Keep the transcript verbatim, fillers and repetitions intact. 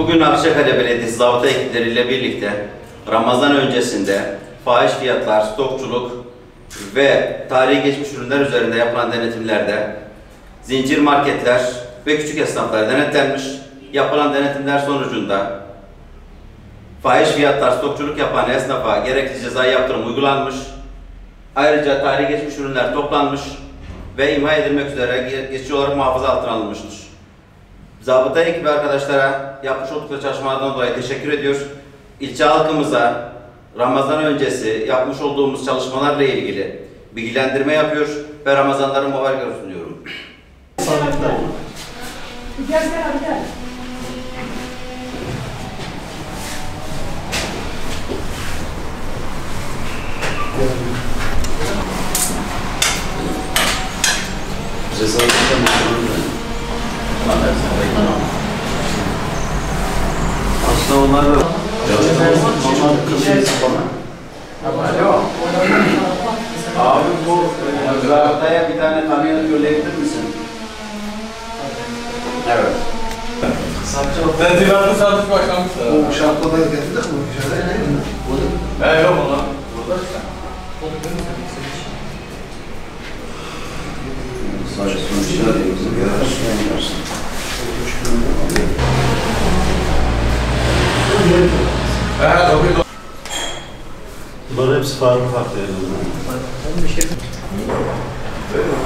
Bugün Akçakale Belediyesi zabıta ekipleriyle birlikte Ramazan öncesinde fahiş fiyatlar, stokçuluk ve tarihi geçmiş ürünler üzerinde yapılan denetimlerde zincir marketler ve küçük esnaflar denetlenmiş. Yapılan denetimler sonucunda fahiş fiyatlar, stokçuluk yapan esnafa gerekli cezai yaptırım uygulanmış. Ayrıca tarihi geçmiş ürünler toplanmış ve imha edilmek üzere geçici olarak muhafaza altına alınmıştır. Zabıta ekibi arkadaşlara yapmış oldukları çalışmalardan dolayı teşekkür ediyor. İlçe halkımıza Ramazan öncesi yapmış olduğumuz çalışmalarla ilgili bilgilendirme yapıyor ve Ramazanların mübarek olsun diyorum. Gel gel abi gel. Aslında onlar da onlar kızıyız bana. Alo. Abi bu zabıtaya bir tane kamyon gönderebilir misin? Evet. Ben divarlı satış başlamışlar. O şartlarda getirdik mi? Şöyle değil mi? He yok ona. Burada işte. Sadece sonuçlar değil, bizim yararlı He tabii. Bunların hepsi farklı farklı yerlerden. Ben bir şey...